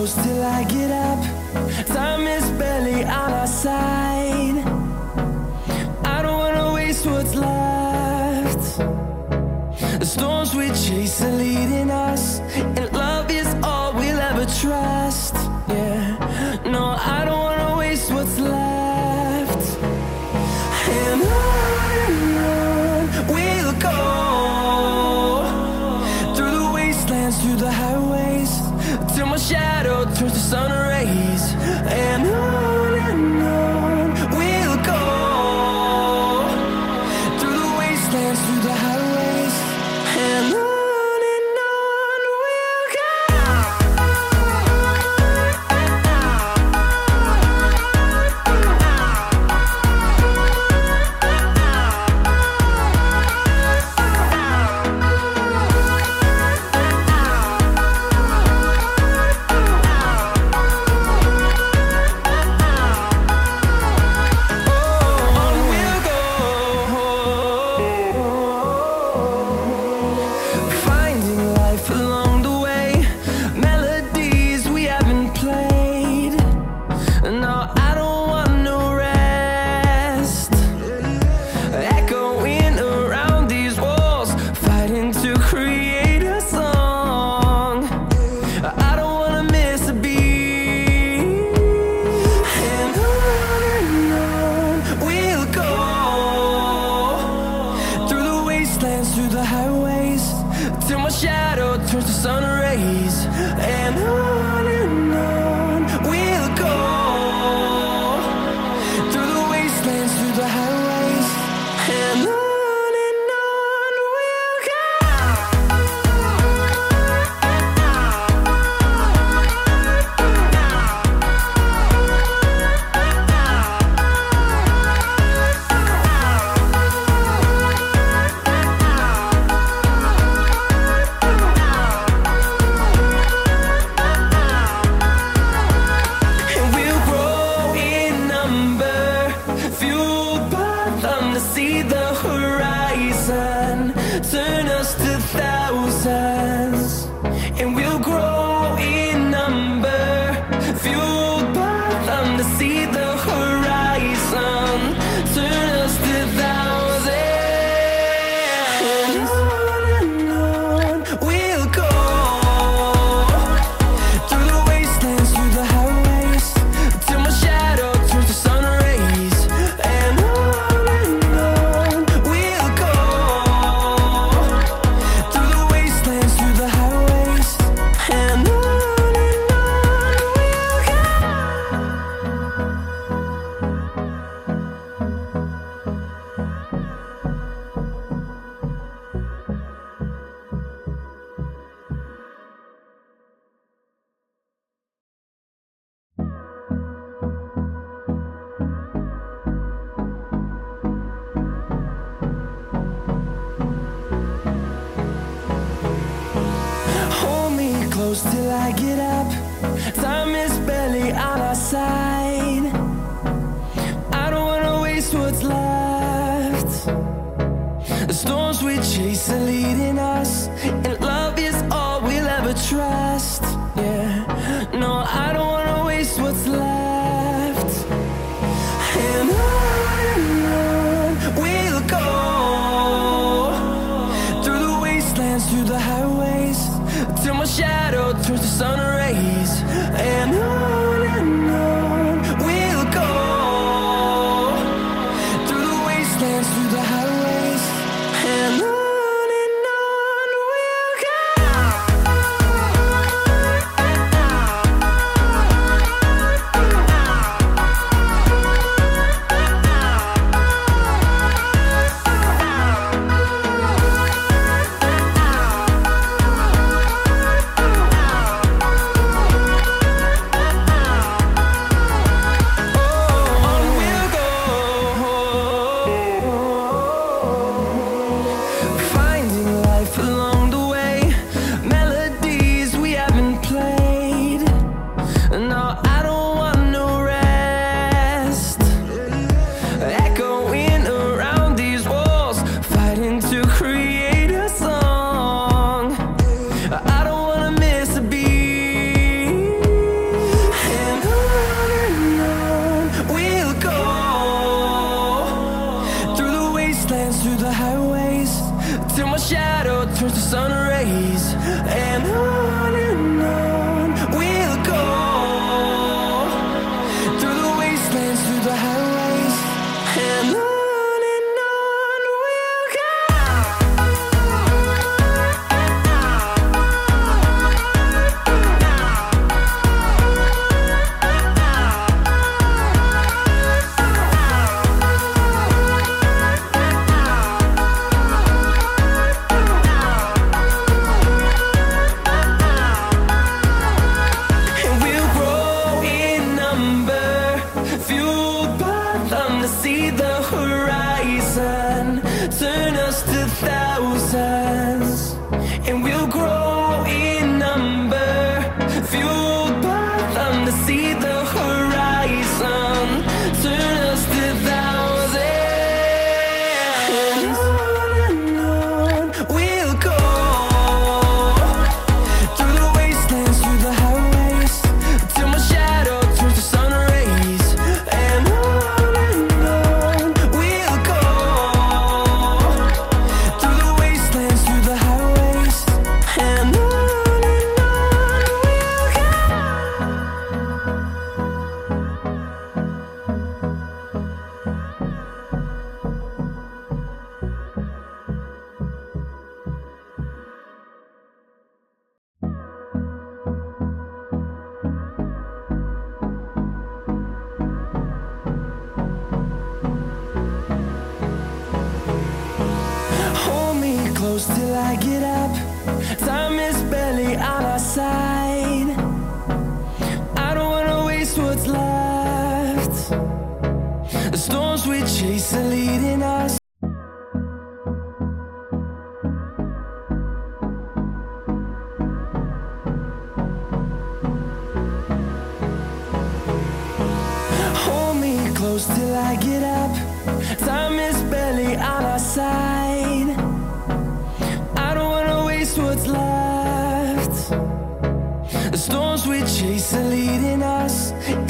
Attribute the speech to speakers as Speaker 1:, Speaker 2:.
Speaker 1: close till I get up. Time is barely on our side. I don't wanna waste what's left. The storms we chase are leading us, and love is all we'll ever trust. Yeah, no, I don't wanna waste what's left. And on we'll go, through the wastelands, through the highways, till my shadow turns to sun rays. And on we'll go, through the wastelands, through the highways, and on we'll go. Through the highways, till my shadow turns to sun rays. And on we'll go, through the wastelands, through the highways, and on we'll go. See the horizon turn us to thousands, and we'll grow in number, fueled by them. To see the horizon turn us to thousands, and on we'll go, through the wastelands, through the highways, till my shadow turns to sun rays. And close till I get up. Time is barely on our side. I don't wanna waste what's left. The storms we chase are leading us, and love is all we'll ever trust. Yeah, no, I don't wanna waste what's left. And on we'll go, through the wastelands, through the highways, till my shadow turns to sun rays. And on we'll go, through the wastelands, through the highways, and on we'll go. we'll grow in number, fueled by them to see the horizon, turn us to thousands. And on we'll go, through the wastelands, through the highways, till my shadow turns to sun rays. And on we'll go, through the wastelands, through the highways, and on we'll go. Hold me close till I get up. Time is barely on our side. I don't wanna waste what's left. The storms we chase are leading us. Hold me close till I get up. Time is barely on our side. I don't wanna waste what's left. The storms we chase are leading us.